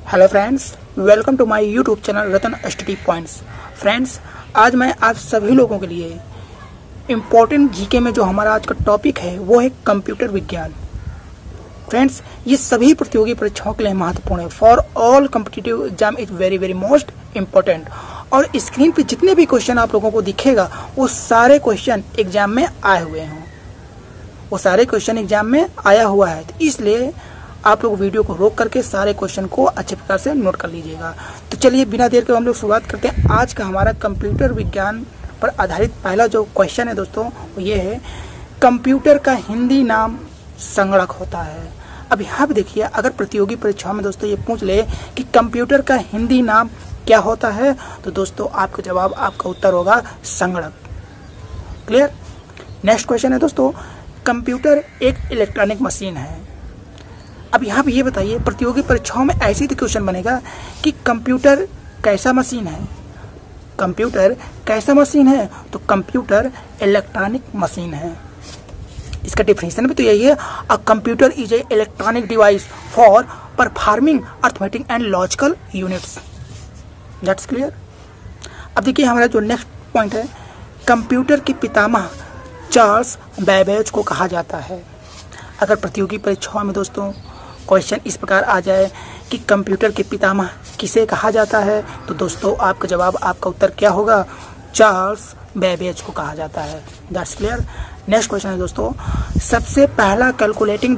Hello friends, welcome to my YouTube channel Ratan study points. Friends, आज मैं आप सभी लोगों के लिए इम्पोर्टेंट जीके में जो हमारा आज का टॉपिक है वो है कंप्यूटर विज्ञान। फ्रेंड्स, ये सभी प्रतियोगी परीक्षाओं के लिए महत्वपूर्ण है। For all competitive exam is very very most important. और स्क्रीन पे जितने भी क्वेश्चन आप लोगों को दिखेगा वो सारे क्वेश्चन एग्जाम में आए हुए हैं, वो सारे क्वेश्चन एग्जाम में आया हुआ है। तो इसलिए आप लोग वीडियो को रोक करके सारे क्वेश्चन को अच्छे प्रकार से नोट कर लीजिएगा। तो चलिए बिना देर के हम लोग शुरुआत करते हैं। आज का हमारा कंप्यूटर विज्ञान पर आधारित पहला जो क्वेश्चन है दोस्तों वो ये है, कंप्यूटर का हिंदी नाम संगणक होता है। अब यहाँ पे देखिए, अगर प्रतियोगी परीक्षाओं में दोस्तों ये पूछ ले कि कंप्यूटर का हिंदी नाम क्या होता है, तो दोस्तों आपका जवाब, आपका उत्तर होगा संगणक। क्लियर। नेक्स्ट क्वेश्चन है दोस्तों, कंप्यूटर एक इलेक्ट्रॉनिक मशीन है। अब यहाँ पे ये बताइए, प्रतियोगी परीक्षाओं में ऐसे ही क्वेश्चन बनेगा कि कंप्यूटर कैसा मशीन है। कंप्यूटर कैसा मशीन है, तो कंप्यूटर इलेक्ट्रॉनिक मशीन है। इसका डिफिनेशन भी तो यही है, a computer is a electronic device for performing arithmetic and logical units. That's clear. अब देखिए हमारा जो नेक्स्ट पॉइंट है, कंप्यूटर के पितामह चार्ल्स बैबेज को कहा जाता है। अगर प्रतियोगी परीक्षाओं में दोस्तों क्वेश्चन इस प्रकार आ जाए कि कंप्यूटर के पितामह किसे कहा जाता है, तो दोस्तों आपका जवाब, आपका उत्तर क्या होगा, चार्ल्स बैबेज को कहा जाता है। That's clear. नेक्स्ट क्वेश्चन है दोस्तों, सबसे पहला कैलकुलेटिंग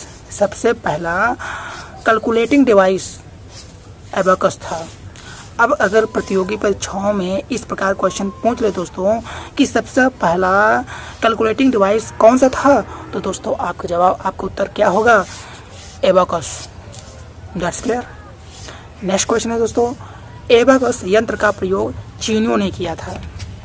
डिवाइस एबाकस था। अब अगर प्रतियोगी परीक्षाओं में इस प्रकार क्वेश्चन पूछ ले दोस्तों कि सबसे पहला कैलकुलेटिंग डिवाइस कौन सा था, तो दोस्तों आपका जवाब, आपका उत्तर क्या होगा, abacus. That's clear. Next question है दोस्तों, एबाकस यंत्र का प्रयोग चीनियों ने किया था।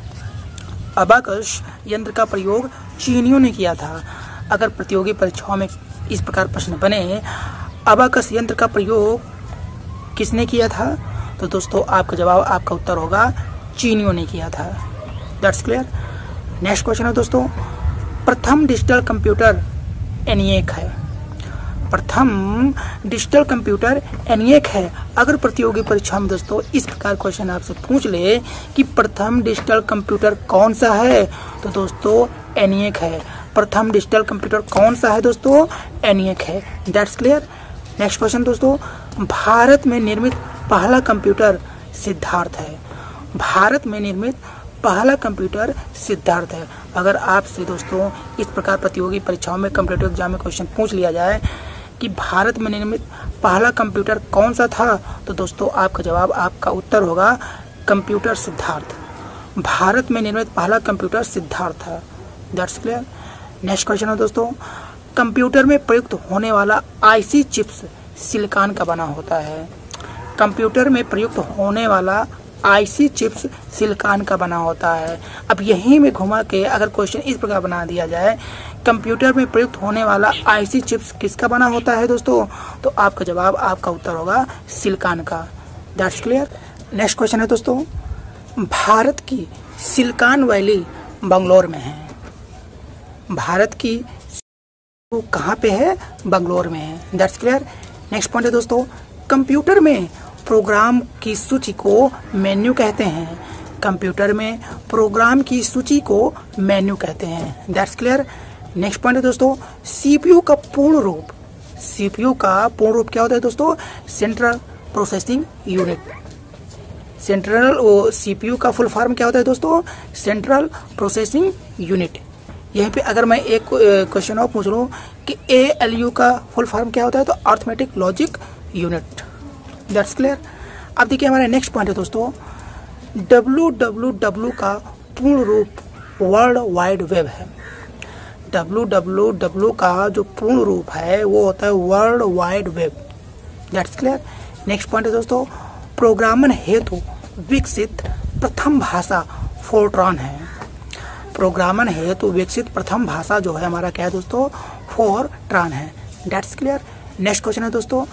अबाकस यंत्र का प्रयोग चीनियों ने किया था। अगर प्रतियोगी परीक्षाओं में इस प्रकार प्रश्न बने, अबाकस यंत्र का प्रयोग किसने किया था, तो दोस्तों आपका जवाब, आपका उत्तर होगा, चीनियों ने किया था। That's clear. नेक्स्ट क्वेश्चन है दोस्तों, प्रथम डिजिटल कंप्यूटर एनिएक है। प्रथम डिजिटल कंप्यूटर एनिएक है। अगर प्रतियोगी परीक्षा में दोस्तों इस प्रकार क्वेश्चन आपसे पूछ ले कि प्रथम डिजिटल कंप्यूटर कौन सा है, तो दोस्तों एनिएक है। प्रथम डिजिटल कंप्यूटर कौन सा है दोस्तों, एनिएक है। That's clear. नेक्स्ट क्वेश्चन दोस्तों, भारत में निर्मित पहला कंप्यूटर सिद्धार्थ है। भारत में निर्मित पहला कंप्यूटर सिद्धार्थ है। अगर आपसे दोस्तों इस प्रकार प्रतियोगी परीक्षाओं में कॉम्पिटिटिव एग्जाम में क्वेश्चन पूछ लिया जाए कि भारत में निर्मित पहला कंप्यूटर कौन सा था, तो दोस्तों आपका जवाब, आपका उत्तर होगा कंप्यूटर सिद्धार्थ। भारत में निर्मित पहला कंप्यूटर सिद्धार्थ था। That's clear. नेक्स्ट क्वेश्चन है दोस्तों, कंप्यूटर में प्रयुक्त होने वाला आईसी चिप्स सिलिकॉन का बना होता है। कंप्यूटर में प्रयुक्त होने वाला आईसी चिप्स सिलिकॉन का बना होता है। अब यहीं में घुमा के अगर क्वेश्चन इस प्रकार बना दिया जाए, कंप्यूटर में प्रयुक्त होने वाला आईसी चिप्स किसका बना होता है दोस्तों, तो आपका जवाब, आपका उत्तर होगा सिलिकॉन का। That's clear. नेक्स्ट क्वेश्चन है दोस्तों, भारत की सिलिकॉन वैली बंगलौर में है। भारत की कहाँ पे है, बंगलौर में है। That's clear. नेक्स्ट पॉइंट है दोस्तों, कंप्यूटर में प्रोग्राम की सूची को मेन्यू कहते हैं। कंप्यूटर में प्रोग्राम की सूची को मेन्यू कहते हैं। That's clear. नेक्स्ट पॉइंट है दोस्तों, सीपीयू का पूर्ण रूप क्या होता है दोस्तों, सेंट्रल प्रोसेसिंग यूनिट। सीपीयू का फुल फॉर्म क्या होता है दोस्तों, सेंट्रल प्रोसेसिंग यूनिट। यहीं पे अगर मैं एक क्वेश्चन और पूछ लूँ कि एएलयू का फुल फॉर्म क्या होता है, तो arithmetic logic unit. That's clear. अब देखिए हमारा नेक्स्ट पॉइंट है दोस्तों, www का पूर्ण रूप वर्ल्ड वाइड वेब है। www का जो पूर्ण रूप है वो होता है world wide web. That's clear. Next point है दोस्तों, प्रोग्रामन हेतु विकसित प्रथम भाषा फोर्ट्रॉन है। प्रोग्रामन हेतु विकसित प्रथम भाषा जो है हमारा क्या है दोस्तों, फोर्ट्रॉन है। That's clear. नेक्स्ट क्वेश्चन है दोस्तों,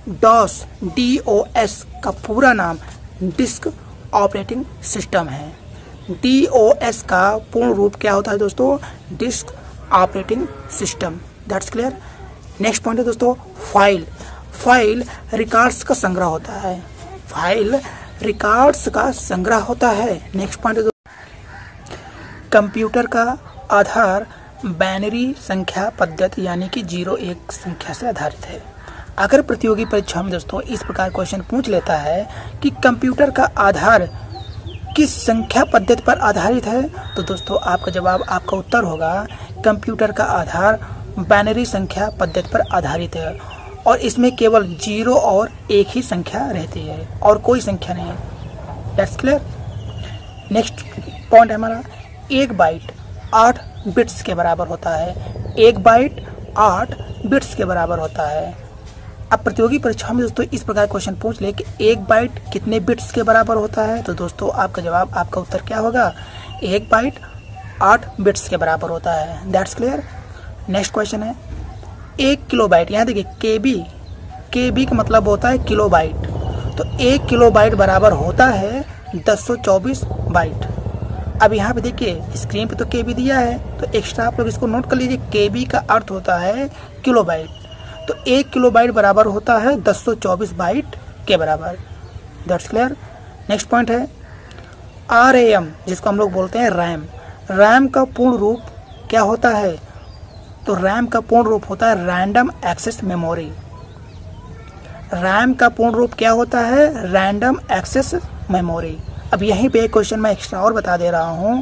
DOS का पूरा नाम डिस्क ऑपरेटिंग सिस्टम है। DOS का पूर्ण रूप क्या होता है दोस्तों, disk operating system. That's clear. Next point है दोस्तों, फाइल फाइल रिकॉर्ड्स का संग्रह होता है। फाइल रिकॉर्ड्स का संग्रह होता है। नेक्स्ट पॉइंट, कंप्यूटर का आधार बाइनरी संख्या पद्धति यानी कि 0-1 संख्या से आधारित है। अगर प्रतियोगी परीक्षा में दोस्तों इस प्रकार क्वेश्चन पूछ लेता है कि कंप्यूटर का आधार किस संख्या पद्धति पर आधारित है, तो दोस्तों आपका जवाब, आपका उत्तर होगा कंप्यूटर का आधार बाइनरी संख्या पद्धति पर आधारित है और इसमें केवल 0 और 1 ही संख्या रहती है और कोई संख्या नहीं है। That's clear. नेक्स्ट पॉइंट है हमारा, 1 बाइट 8 बिट्स के बराबर होता है। 1 बाइट 8 बिट्स के बराबर होता है। अब प्रतियोगी परीक्षा में दोस्तों इस प्रकार क्वेश्चन पूछ ले कि 1 बाइट कितने बिट्स के बराबर होता है, तो दोस्तों आपका जवाब, आपका उत्तर क्या होगा, 1 बाइट 8 बिट्स के बराबर होता है। That's clear. नेक्स्ट क्वेश्चन है 1 किलोबाइट, यहाँ देखिए केबी का मतलब होता है किलोबाइट, तो 1 किलोबाइट बराबर होता है 1024 बाइट। अब यहाँ पे देखिए स्क्रीन पे तो केबी दिया है, तो एक्स्ट्रा आप लोग इसको नोट कर लीजिए, केबी का अर्थ होता है किलोबाइट, तो 1 किलोबाइट बराबर होता है 1024 बाइट के बराबर। That's clear. नेक्स्ट पॉइंट है RAM, जिसको हम लोग बोलते हैं रैम। रैम का पूर्ण रूप क्या होता है, तो रैम का पूर्ण रूप होता है रैंडम एक्सेस मेमोरी। रैम का पूर्ण रूप क्या होता है, रैंडम एक्सेस मेमोरी। अब यहीं पे एक क्वेश्चन मैं एक्स्ट्रा और बता दे रहा हूँ,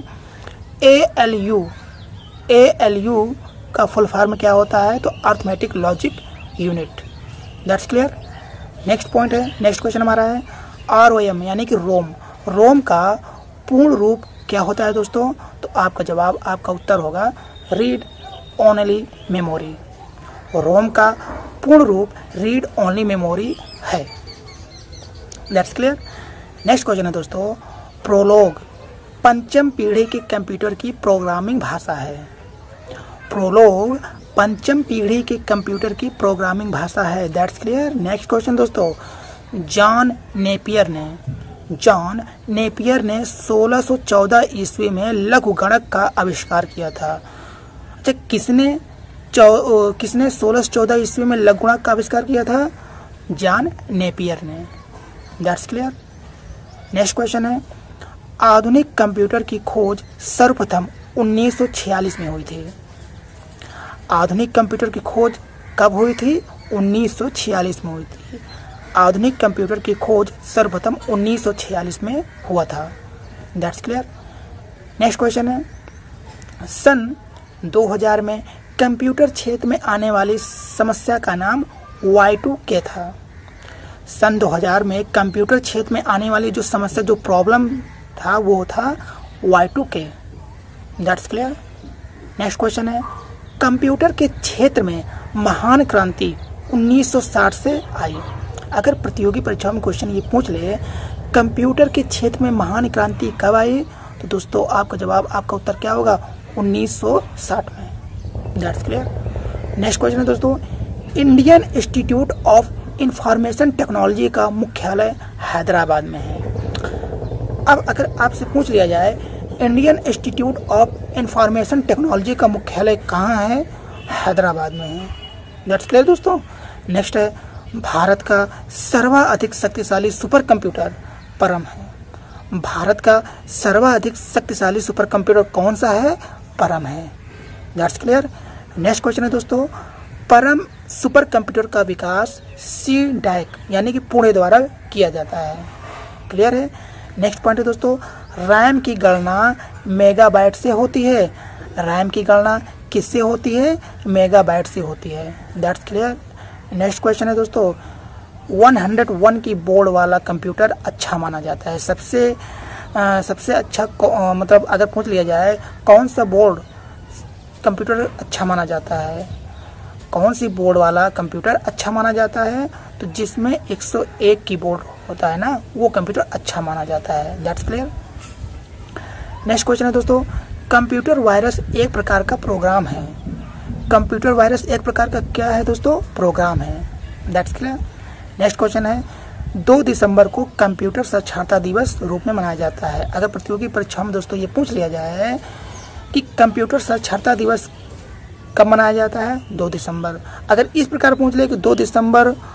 ALU का फुल फॉर्म क्या होता है, तो arithmetic logic unit. That's clear. Next point है, नेक्स्ट क्वेश्चन हमारा है ROM यानी कि रोम का पूर्ण रूप क्या होता है दोस्तों, तो आपका जवाब, आपका उत्तर होगा रीड ओनली मेमोरी। रोम का पूर्ण रूप रीड ओनली मेमोरी है। That's clear. नेक्स्ट क्वेश्चन है दोस्तों, प्रोलोग पंचम पीढ़ी के कंप्यूटर की प्रोग्रामिंग भाषा है। प्रोलोग पंचम पीढ़ी के कंप्यूटर की प्रोग्रामिंग भाषा है। That's clear. नेक्स्ट क्वेश्चन दोस्तों, जॉन नेपियर ने 1614 ईस्वी में लघुगणक का आविष्कार किया था। अच्छा, किसने 1614 ईस्वी में लघुगणक का आविष्कार किया था, जॉन नेपियर ने। That's clear. नेक्स्ट क्वेश्चन है, आधुनिक कंप्यूटर की खोज सर्वप्रथम 1946 में हुई थी। आधुनिक कंप्यूटर की खोज कब हुई थी, 1946 में हुई थी। आधुनिक कंप्यूटर की खोज सर्वप्रथम 1946 में हुआ था। That's clear. नेक्स्ट क्वेश्चन है, सन 2000 में कंप्यूटर क्षेत्र में आने वाली समस्या का नाम Y2K था। सन 2000 में कंप्यूटर क्षेत्र में आने वाली जो समस्या, जो प्रॉब्लम था, वो था Y2K। That's clear. Next question है, कंप्यूटर के क्षेत्र में महान क्रांति 1960 से आई। अगर प्रतियोगी परीक्षाओं में क्वेश्चन ये पूछ ले कंप्यूटर के क्षेत्र में महान क्रांति कब आई, तो दोस्तों आपका जवाब, आपका उत्तर क्या होगा, 1960 में। That's clear. नेक्स्ट क्वेश्चन है दोस्तों, Indian Institute of Information Technology का मुख्यालय हैदराबाद में है। अब अगर आपसे पूछ लिया जाए Indian Institute of Information Technology का मुख्यालय कहाँ है, हैदराबाद में है। दैट्स क्लियर दोस्तों। नेक्स्ट है, भारत का सर्वाधिक शक्तिशाली सुपर कंप्यूटर परम है। भारत का सर्वाधिक शक्तिशाली सुपर कंप्यूटर कौन सा है, परम है। That's clear. नेक्स्ट क्वेश्चन है दोस्तों, परम सुपर कंप्यूटर का विकास CDAC यानी कि पुणे द्वारा किया जाता है। क्लियर है। नेक्स्ट पॉइंट है दोस्तों, रैम की गणना मेगाबाइट से होती है। रैम की गणना किससे होती है, मेगाबाइट से होती है। That's clear. नेक्स्ट क्वेश्चन है दोस्तों, 101 की बोर्ड वाला कंप्यूटर अच्छा माना जाता है। सबसे अच्छा मतलब अगर पूछ लिया जाए कौन सा बोर्ड कंप्यूटर अच्छा माना जाता है, कौन सी बोर्ड वाला कंप्यूटर अच्छा माना जाता है, तो जिसमें 101 कीबोर्ड होता है ना, वो कंप्यूटर अच्छा माना जाता है। That's clear. नेक्स्ट क्वेश्चन है दोस्तों, कंप्यूटर वायरस एक प्रकार का प्रोग्राम है। कंप्यूटर वायरस एक प्रकार का क्या है दोस्तों, प्रोग्राम है। That's clear. नेक्स्ट क्वेश्चन है, 2 दिसंबर को कंप्यूटर साक्षरता दिवस रूप में मनाया जाता है। अगर प्रतियोगी परीक्षा में दोस्तों ये पूछ लिया जाए कि कंप्यूटर साक्षरता दिवस कब मनाया जाता है, 2 दिसंबर। अगर इस प्रकार पूछ ले कि 2 दिसंबर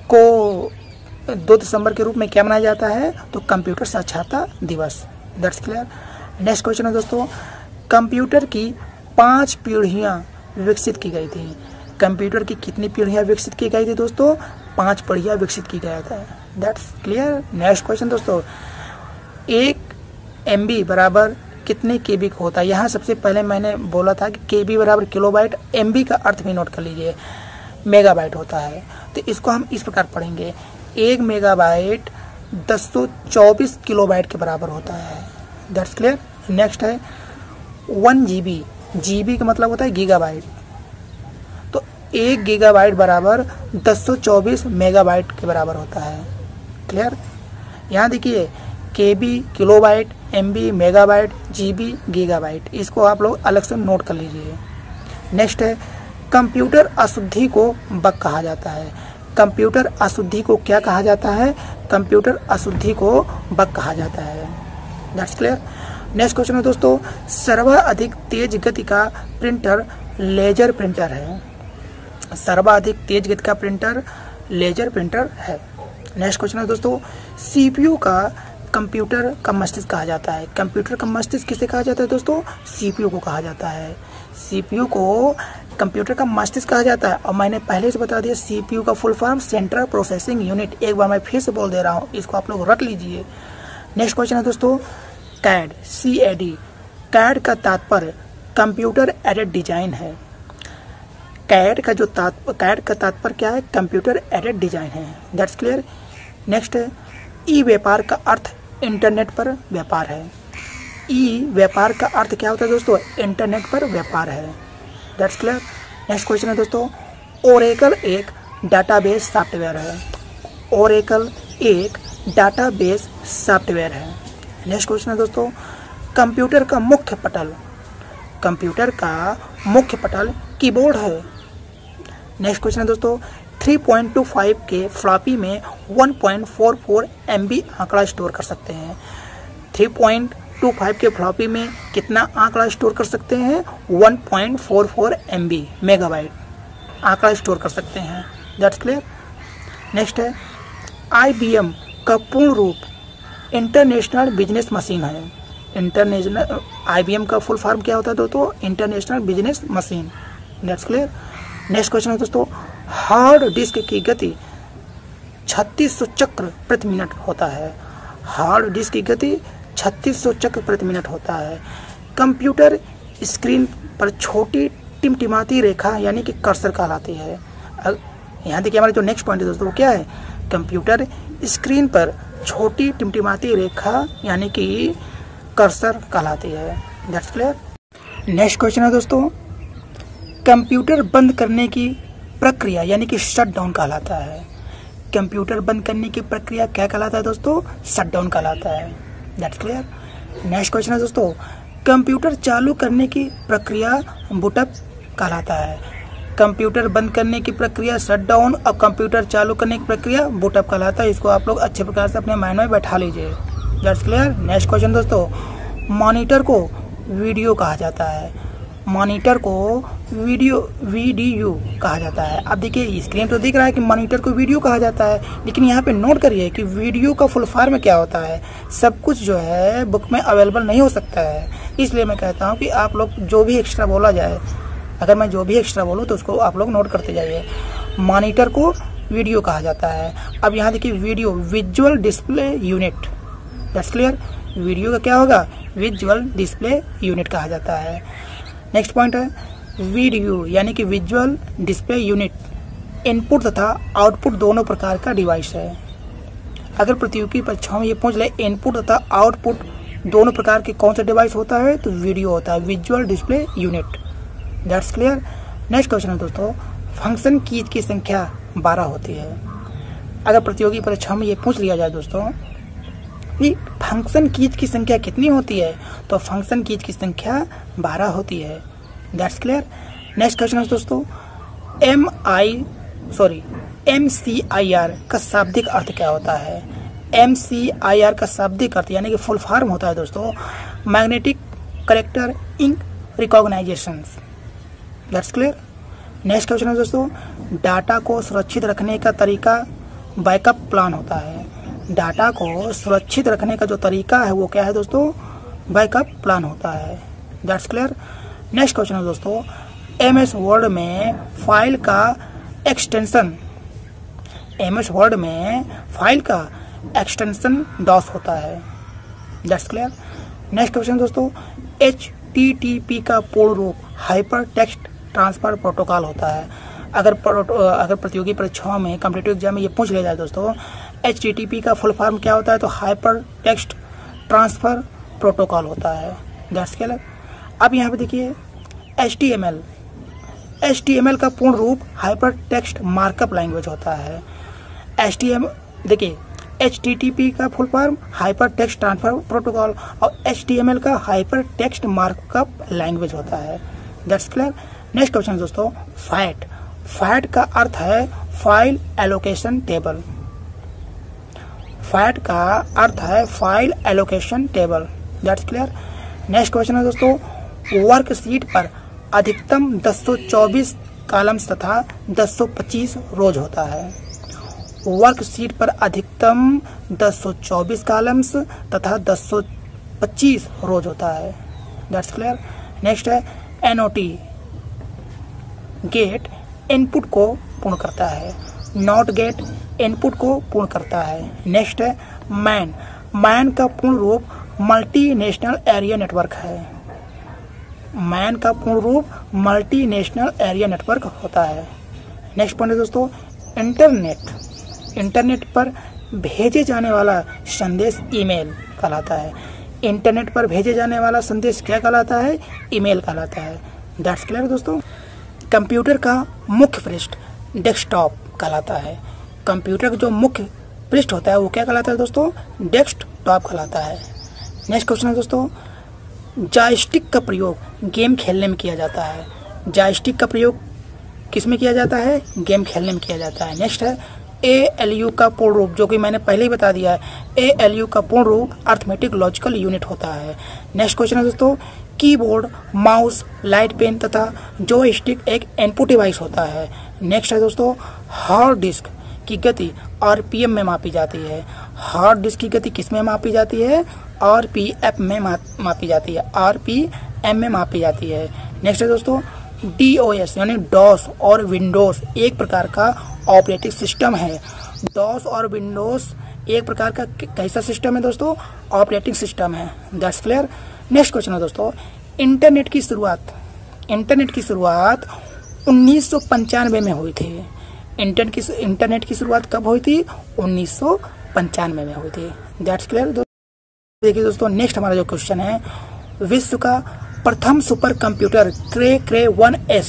को 2 दिसंबर के रूप में क्या मनाया जाता है? तो कंप्यूटर साक्षरता दिवस। That's clear. नेक्स्ट क्वेश्चन है दोस्तों, कंप्यूटर की 5 पीढ़ियाँ विकसित की गई थी। कंप्यूटर की कितनी पीढ़ियाँ विकसित की गई थी दोस्तों? 5 पीढ़ियाँ विकसित की गया था। That's clear. नेक्स्ट क्वेश्चन दोस्तों, 1 MB बराबर कितने KB का होता है? यहाँ सबसे पहले मैंने बोला था कि KB बराबर किलोबाइट, MB का अर्थ भी नोट कर लीजिए, मेगाबाइट होता है। तो इसको हम इस प्रकार पढ़ेंगे, 1 मेगाबाइट 1024 किलोबाइट के बराबर होता है। That's clear. नेक्स्ट है 1 GB, GB का मतलब होता है गीगाबाइट। तो 1 गीगाबाइट बराबर 1024 मेगाबाइट के बराबर होता है। क्लियर। यहाँ देखिए, KB kilobyte, MB megabyte, GB gigabyte, इसको आप लोग अलग से नोट कर लीजिए। नेक्स्ट है कंप्यूटर अशुद्धि को बग कहा जाता है। कंप्यूटर अशुद्धि को क्या कहा जाता है? कंप्यूटर अशुद्धि को बग कहा जाता है। That's clear. नेक्स्ट क्वेश्चन है दोस्तों, सर्वाधिक तेज गति का प्रिंटर लेजर प्रिंटर है। सर्वाधिक तेज गति का प्रिंटर लेजर प्रिंटर है। नेक्स्ट क्वेश्चन है दोस्तों, CPU का कंप्यूटर का मस्तिष्क कहा जाता है। कंप्यूटर का मस्तिष्क किसे कहा जाता है दोस्तों? CPU को कहा जाता है। CPU को कंप्यूटर का मस्तिष्क कहा जाता है। और मैंने पहले से बता दिया, CPU का full form central processing unit. एक बार मैं फिर से बोल दे रहा हूँ, इसको आप लोग रट लीजिए। नेक्स्ट क्वेश्चन है दोस्तों, CAD, CAD, CAD का तात्पर्य कंप्यूटर एडेड डिजाइन है। CAD का तात्पर्य क्या है? कंप्यूटर एडेड डिजाइन है। That's clear. नेक्स्ट है ई व्यापार का अर्थ इंटरनेट पर व्यापार है। ई व्यापार का अर्थ क्या होता है दोस्तों? इंटरनेट पर व्यापार है। That's clear. नेक्स्ट क्वेश्चन है दोस्तों, ओरेकल एक डाटाबेस सॉफ्टवेयर है। ओरेकल एक डाटाबेस सॉफ्टवेयर है। नेक्स्ट क्वेश्चन है दोस्तों, कंप्यूटर का मुख्य पटल, कंप्यूटर का मुख्य पटल कीबोर्ड है। नेक्स्ट क्वेश्चन है दोस्तों, 3.25 के फ्लॉपी में 1.44 MB आंकड़ा स्टोर कर सकते हैं। 3.25 के फ्लॉपी में कितना आंकड़ा स्टोर कर सकते हैं? 1.44 MB मेगाबाइट आंकड़ा स्टोर कर सकते हैं। That's clear. नेक्स्ट है IBM का पूर्ण रूप इंटरनेशनल बिजनेस मशीन है। इंटरनेशनल IBM का फुल फॉर्म क्या होता है दोस्तों? International business machine. That's clear. Next question है दोस्तों, हार्ड डिस्क की गति 3600 चक्र प्रति मिनट होता है। हार्ड डिस्क की गति 3600 चक्र प्रति मिनट होता है। कंप्यूटर स्क्रीन पर छोटी टिमटिमाती रेखा यानी कि कर्सर कहलाती है। यहाँ देखिए, हमारा जो नेक्स्ट पॉइंट है दोस्तों वो क्या है? कंप्यूटर स्क्रीन पर छोटी टिमटिमाती रेखा यानी कि कर्सर कहलाती है। That's clear. नेक्स्ट क्वेश्चन है दोस्तों, कंप्यूटर बंद करने की प्रक्रिया यानी कि शट डाउन कहलाता है। कंप्यूटर बंद करने की प्रक्रिया क्या कहलाता है दोस्तों? शट डाउन कहलाता है। That's clear. नेक्स्ट क्वेश्चन है दोस्तों, कंप्यूटर चालू करने की प्रक्रिया बूटअप कहलाता है। कंप्यूटर बंद करने की प्रक्रिया शट डाउन और कंप्यूटर चालू करने की प्रक्रिया बूटअप कहलाता है। इसको आप लोग अच्छे प्रकार से अपने माइंड में बैठा लीजिए। That's clear. नेक्स्ट क्वेश्चन दोस्तों, मॉनिटर को वीडियो कहा जाता है। मॉनिटर को वीडियो कहा जाता है। अब देखिए, स्क्रीन तो दिख रहा है कि मॉनिटर को वीडियो कहा जाता है, लेकिन यहाँ पे नोट करिए कि वीडियो का फुल फॉर्म क्या होता है। सब कुछ जो है बुक में अवेलेबल नहीं हो सकता है, इसलिए मैं कहता हूँ कि आप लोग जो भी एक्स्ट्रा बोला जाए, अगर मैं जो भी एक्स्ट्रा बोलूँ तो उसको आप लोग नोट करते जाइए। मॉनिटर को वीडियो कहा जाता है। अब यहाँ देखिए, video visual display unit. That's clear. Video का क्या होगा? विजुअल डिस्प्ले यूनिट कहा जाता है। नेक्स्ट पॉइंट है वीडियो यानी कि विजुअल डिस्प्ले यूनिट इनपुट तथा आउटपुट दोनों प्रकार का डिवाइस है। अगर प्रतियोगी परीक्षाओं में ये पूछ ले इनपुट तथा आउटपुट दोनों प्रकार के कौन सा डिवाइस होता है, तो वीडियो होता है, visual display unit. That's clear. Next question है दोस्तों, फंक्शन कीज की संख्या 12 होती है। अगर प्रतियोगी परीक्षाओं में ये पूछ लिया जाए दोस्तों कि फंक्शन कीज की संख्या कितनी होती है, तो फंक्शन कीज की संख्या 12 होती है। That's clear. नेक्स्ट क्वेश्चन है दोस्तों, MCIR का शाब्दिक अर्थ क्या होता है? MCIR का शाब्दिक अर्थ यानी कि फुल फॉर्म होता है दोस्तों magnetic character ink recognition. That's clear. Next question है दोस्तों, डाटा को सुरक्षित रखने का तरीका बैकअप प्लान होता है। डाटा को सुरक्षित रखने का जो तरीका है वो क्या है दोस्तों? बैकअप प्लान होता है। That's clear. नेक्स्ट क्वेश्चन है दोस्तों, एमएस वर्ड में फाइल का एक्सटेंशन डॉस होता है। That's clear. नेक्स्ट क्वेश्चन दोस्तों, HTTP का पूर्ण रूप हाइपर टेक्स्ट ट्रांसफर प्रोटोकॉल होता है। अगर प्रतियोगी परीक्षाओं में कॉम्पिटिटिव एग्जाम में ये पूछ लिया जाए दोस्तों, HTTP का फुल फॉर्म क्या होता है, तो हाइपर टेक्स्ट ट्रांसफर प्रोटोकॉल होता है। That's clear. अब यहाँ पे देखिए HTML का पूर्ण रूप हाइपर टेक्स्ट मार्कअप लैंग्वेज होता है। देखिए HTTP का full form hyper text transfer protocol और HTML का हाइपर टेक्स्ट मार्कअप लैंग्वेज होता है। That's clear. नेक्स्ट क्वेश्चन दोस्तों, फैट का अर्थ है फाइल एलोकेशन टेबल। फैट का अर्थ है file allocation table. That's clear. Next question है दोस्तों, वर्कशीट पर अधिकतम 224 कॉलम्स तथा 225 रोज होता है। वर्कशीट पर अधिकतम 224 कॉलम्स तथा 225 रोज होता है। That's clear. नेक्स्ट है NOT, गेट इनपुट को पूर्ण करता है। नॉट गेट इनपुट को पूर्ण करता है। नेक्स्ट है मैन का पूर्ण रूप मल्टीनेशनल एरिया नेटवर्क है। मैन का पूर्ण रूप मल्टीनेशनल एरिया नेटवर्क होता है। नेक्स्ट पॉइंट है दोस्तों, इंटरनेट पर भेजे जाने वाला संदेश ईमेल कहलाता है। इंटरनेट पर भेजे जाने वाला संदेश क्या कहलाता है? ईमेल कहलाता है। दैट्स क्लियर दोस्तों। कंप्यूटर का मुख्य पृष्ठ डेस्कटॉप कहलाता है। कंप्यूटर का जो मुख्य पृष्ठ होता है वो क्या कहलाता है दोस्तों? डेस्कटॉप कहलाता है। नेक्स्ट क्वेश्चन है दोस्तों, जॉयस्टिक का प्रयोग गेम खेलने में किया जाता है। जॉयस्टिक का प्रयोग किस में किया जाता है? गेम खेलने में किया जाता है। नेक्स्ट है ALU का पूर्ण रूप, जो कि मैंने पहले ही बता दिया है। ALU का पूर्ण रूप अर्थमेटिक लॉजिकल यूनिट होता है। नेक्स्ट क्वेश्चन है दोस्तों, कीबोर्ड, माउस, लाइट पेन तथा जॉयस्टिक एक इनपुट डिवाइस होता है। नेक्स्ट है दोस्तों, हार्ड डिस्क की गति RPM में मापी जाती है। हार्ड डिस्क की गति किस में मापी जाती है? RPM में मापी जाती है। RPM में मापी जाती है। नेक्स्ट है दोस्तों, DOS यानी डॉस और विंडोज एक प्रकार का ऑपरेटिंग सिस्टम है। डॉस और विंडोज एक प्रकार का कैसा सिस्टम है दोस्तों? ऑपरेटिंग सिस्टम है। That's clear. नेक्स्ट क्वेश्चन है दोस्तों, इंटरनेट की शुरुआत 1995 में हुई थी। इंटरनेट की शुरुआत कब हुई थी? 1995 में हुई थी। That's clear. देखिए दोस्तों, नेक्स्ट हमारा जो क्वेश्चन है, विश्व का प्रथम सुपर कंप्यूटर क्रे 1S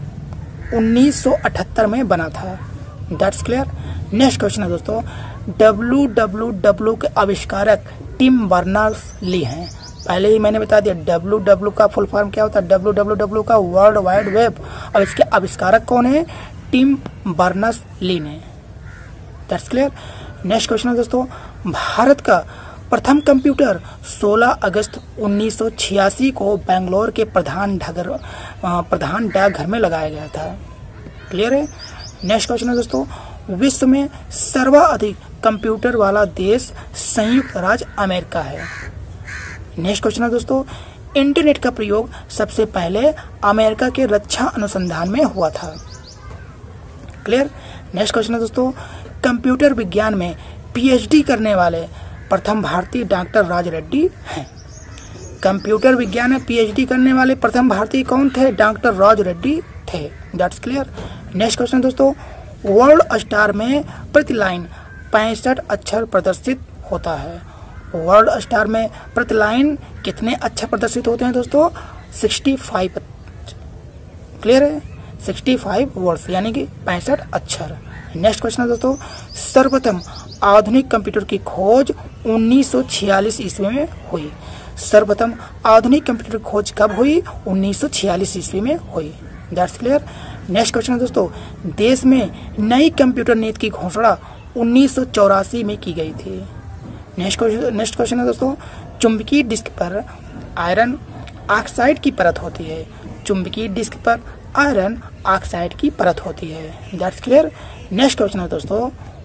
1978 में बना था। That's clear. नेक्स्ट क्वेश्चन है दोस्तों, WWW के आविष्कारक टिम बर्नर्स-ली हैं। पहले ही मैंने बता दिया WWW का फुल फॉर्म क्या होता है? WWW का वर्ल्ड वाइड वेब। और इसके आविष्कारक कौन है? टिम बर्नर्स-ली ने। That's clear. नेक्स्ट क्वेश्चन है दोस्तों, भारत का प्रथम कंप्यूटर 16 अगस्त 1986 को बेंगलोर के प्रधान डाकघर में लगाया गया था। क्लियर है। नेक्स्ट क्वेश्चन है दोस्तों, विश्व में सर्वाधिक कंप्यूटर वाला देश संयुक्त राज्य अमेरिका है। नेक्स्ट क्वेश्चन है दोस्तों, इंटरनेट का प्रयोग सबसे पहले अमेरिका के रक्षा अनुसंधान में हुआ था। क्लियर। नेक्स्ट क्वेश्चन है दोस्तों, कंप्यूटर विज्ञान में PhD करने वाले प्रथम भारतीय डॉक्टर राज रेड्डी हैं। कंप्यूटर विज्ञान में PhD करने वाले प्रथम भारतीय कौन थे? डॉक्टर राज रेड्डी थे। That's clear. नेक्स्ट क्वेश्चन दोस्तों, वर्ल्ड स्टार में प्रति लाइन 65 अक्षर प्रदर्शित होता है। वर्ल्ड स्टार में प्रति लाइन कितने अक्षर प्रदर्शित होते हैं दोस्तों? 65। क्लियर है। 65 वर्ड्स यानी कि 65 अक्षर। नेक्स्ट क्वेश्चन है दोस्तों, सर्वप्रथम आधुनिक कंप्यूटर की खोज 1946 ईस्वी में हुई। सर्वप्रथम आधुनिक कंप्यूटर की खोज कब हुई? 1946 ईस्वी में हुई। That's clear. नेक्स्ट क्वेश्चन है दोस्तों, देश में नई कंप्यूटर नीति की घोषणा 1984 में की गई थी। नेक्स्ट क्वेश्चन है दोस्तों, चुंबकीय डिस्क पर आयरन ऑक्साइड की परत होती है। चुंबकीय डिस्क पर आयरन ऑक्साइड की परत होती है। That's clear. नेक्स्ट क्वेश्चन है दोस्तों,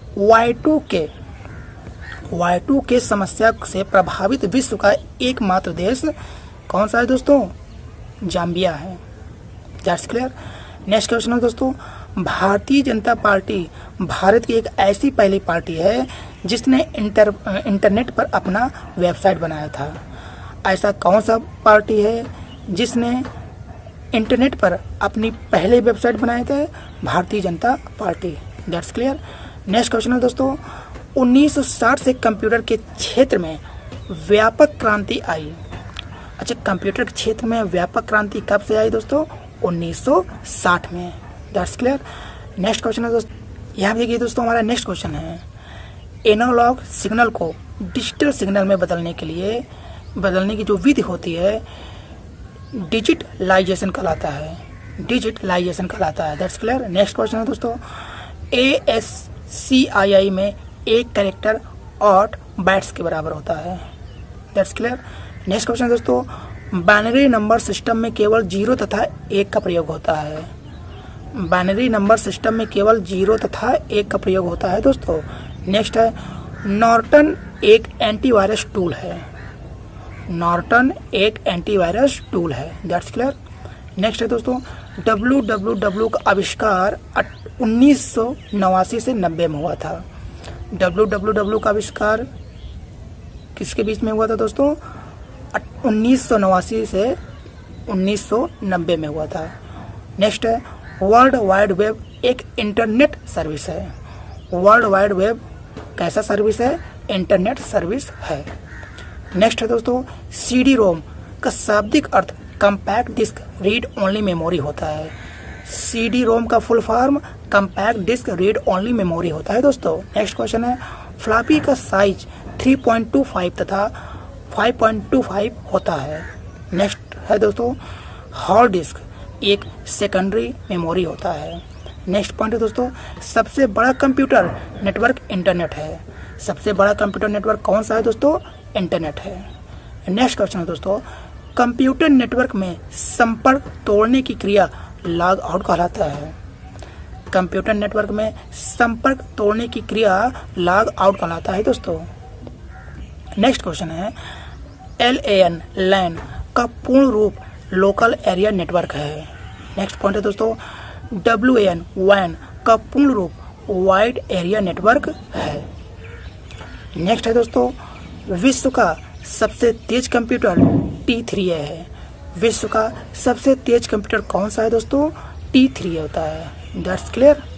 Y2K समस्या से प्रभावित विश्व का एकमात्र देश कौन सा है दोस्तों? जाम्बिया है। That's clear. नेक्स्ट क्वेश्चन है दोस्तों, भारतीय जनता पार्टी भारत की एक ऐसी पहली पार्टी है जिसने इंटरनेट पर अपना वेबसाइट बनाया था। ऐसा कौन सा पार्टी है जिसने इंटरनेट पर अपनी पहले वेबसाइट बनाए थे? Bharatiya Janata Party. That's clear. Next question है दोस्तों, 1960 से कंप्यूटर के क्षेत्र में व्यापक क्रांति आई। अच्छा, कंप्यूटर के क्षेत्र में व्यापक क्रांति कब से आई दोस्तों? 1960 में। That's clear. नेक्स्ट क्वेश्चन है दोस्तों, यहाँ देखिए दोस्तों, हमारा नेक्स्ट क्वेश्चन है, एनालॉग सिग्नल को डिजिटल सिग्नल में बदलने की जो विधि होती है डिजिटलाइजेशन कहलाता है। That's clear. नेक्स्ट क्वेश्चन है दोस्तों, ASCII में एक कैरेक्टर 8 बाइट्स के बराबर होता है। That's clear. नेक्स्ट क्वेश्चन है दोस्तों, बाइनरी नंबर सिस्टम में केवल 0 तथा 1 का प्रयोग होता है। बाइनरी नंबर सिस्टम में केवल 0 तथा 1 का प्रयोग होता है दोस्तों। नेक्स्ट है, नॉर्टन एक एंटीवायरस टूल है। That's clear. नेक्स्ट है दोस्तों, www का आविष्कार 1989 से 90 में हुआ था। www का आविष्कार किसके बीच में हुआ था दोस्तों? 1989 से 1990 में हुआ था। नेक्स्ट है, वर्ल्ड वाइड वेब एक इंटरनेट सर्विस है। वर्ल्ड वाइड वेब कैसा सर्विस है? इंटरनेट सर्विस है। नेक्स्ट है दोस्तों, CD रोम का शाब्दिक अर्थ compact disc read only memory होता है। CD रोम का full form compact disc read only memory होता है दोस्तों। नेक्स्ट क्वेश्चन है, फ्लॉपी का साइज 3.25 तथा 5.25 होता है। नेक्स्ट है दोस्तों, हार्ड डिस्क एक सेकेंडरी मेमोरी होता है। नेक्स्ट पॉइंट है दोस्तों, सबसे बड़ा कंप्यूटर नेटवर्क इंटरनेट है। सबसे बड़ा कंप्यूटर नेटवर्क कौन सा है दोस्तों? इंटरनेट है। नेक्स्ट क्वेश्चन है दोस्तों, कंप्यूटर नेटवर्क में संपर्क तोड़ने की क्रिया लॉग आउट कहलाता है। कंप्यूटर नेटवर्क में संपर्क तोड़ने की क्रिया लॉग आउट कहलाता है दोस्तों। नेक्स्ट क्वेश्चन है, LAN का पूर्ण रूप लोकल एरिया नेटवर्क है। नेक्स्ट पॉइंट है दोस्तों, WAN का पूर्ण रूप वाइड एरिया नेटवर्क है। नेक्स्ट है दोस्तों, विश्व का सबसे तेज कंप्यूटर T3 है। विश्व का सबसे तेज कंप्यूटर कौन सा है दोस्तों? T3 होता है। That's clear.